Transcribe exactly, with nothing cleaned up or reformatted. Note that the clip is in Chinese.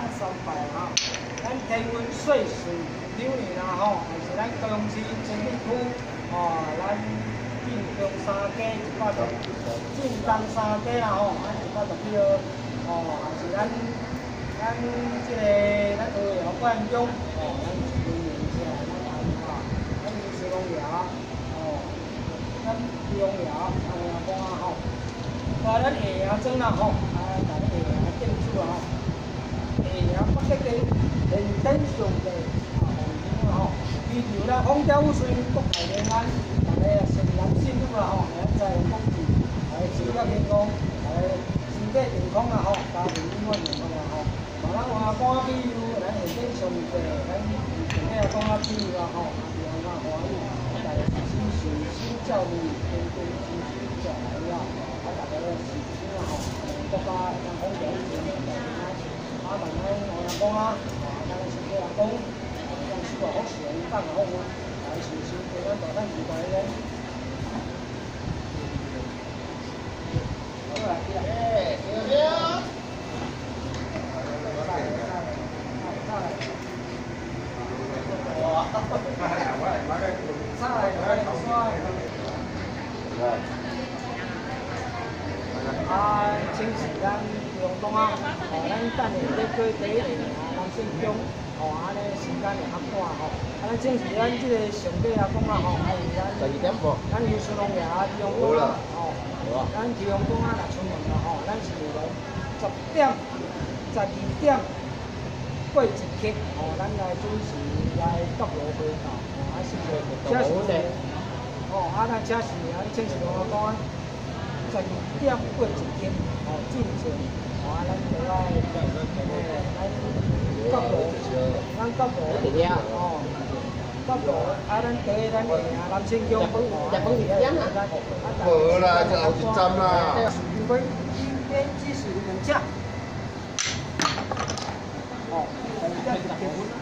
三拜哈。咱天运岁时流年啊吼，还是咱高雄市前镇区哦，咱进中三家一百十，进东三家啦吼，咱一百十几号哦，还是咱咱这个咱二窑冠中哦，咱是流年下咱安哈，咱是龙窑哦，咱龙窑安尼讲啊吼，话咱下窑庄啦吼，啊，咱下窑建筑啊吼。 下北极地玄天上帝啊，吼，祈求啦，风调雨顺，国泰民安，大家啊顺男信女啦吼，来在福气，来事业兴隆，来身体健康啦吼，家庭永远幸福啦吼。嘛，咱话讲啊，比如咱玄天上帝，咱前面讲啊，比如啊吼，啊平安欢喜，啊大家是顺心照顾，天天心心照来啦，啊大家咧是心啊吼，国家让风调雨顺，大家。 啊，慢慢我人讲啊，啊，咱身体人讲，咱手啊好顺，胆啊好稳，来顺心，对咱大咱期待咧。好啦，哎，对对。哇！上来，来，帅。啊，清洗咱。 用东啊，哦，咱等下咧过第一年啊，咱信中，哦，安尼时间会较短吼。啊，咱正是咱即个上帝啊讲啊吼，还是咱十二点无？咱游巡王爷啊，提供讲啊，哦，咱提供讲啊，若出门啊吼，咱是来十点、十二点过一刻，哦，咱来准时来到罗回到，哦，啊是个，这是个，哦，啊咱这是咱正是讲讲啊，十二点过一刻，哦，进前。 啊，咱就爱，诶，咱角度，咱角度，哦，角度，啊，咱第咱个啊，南青江，日本日本啊，无啦，就后一站啦。因为今天只是两只，哦，两只。